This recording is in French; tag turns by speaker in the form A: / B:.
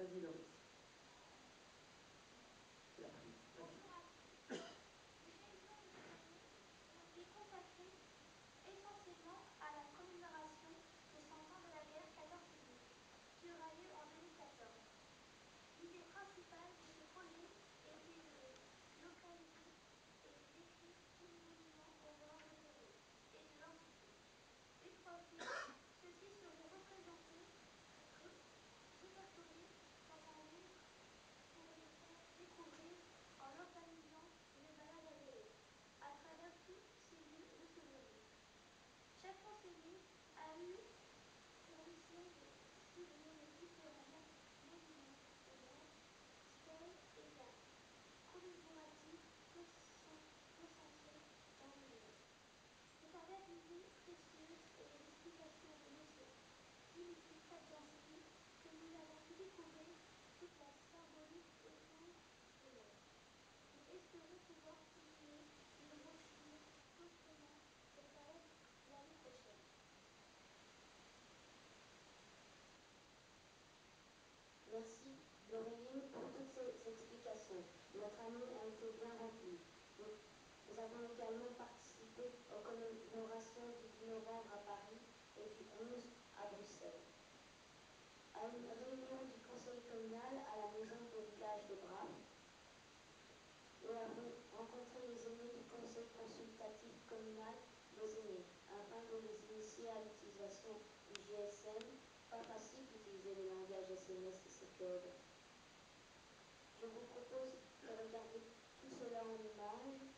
A: Vas-y, Loris.
B: Bonjour à tous. Les réunions de cette année ont été consacrées essentiellement à la commémoration des 100 ans de la guerre 14-18, qui aura lieu en 2014. L'idée principale de ce projet était de localiser et de décrire tous les monuments aux morts décédés et de l'entité. Une fois fait, ceux-ci seraient représentés, répertoriés dans un livre pour les faire découvrir en organisant une balade à vélo à travers tous ces lieux de souvenirs. Chaque enseignant a eu pour mission de cibler les différents monuments aux morts, stèles et plaques commémoratives recensés dans le livre. C'est avec une idée précieuse et les explications de M. Dimitri Kadjanski que nous avons pu découvrir toute la symbolique autour de l'œuvre. Nous espérons pouvoir publier une brochure concernant cette œuvre l'année prochaine.
C: Merci Laureline pour toutes ces explications. Notre année a été bien remplie. Nous avons également participé aux commémorations du 10 novembre à Paris et du 11 à Bruxelles. À une réunion du conseil communal à la maison de village de Braves, nous avons rencontré les aînés du conseil consultatif communal des aînés afin de les initier à l'utilisation du GSM. Pas facile d'utiliser le langage SMS et ses codes. Je vous propose de regarder tout cela en images